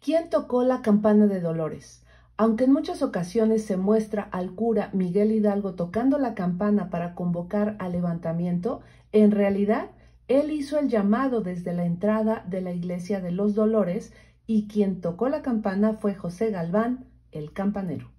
¿Quién tocó la campana de Dolores? Aunque en muchas ocasiones se muestra al cura Miguel Hidalgo tocando la campana para convocar al levantamiento, en realidad él hizo el llamado desde la entrada de la iglesia de los Dolores y quien tocó la campana fue José Galván, el campanero.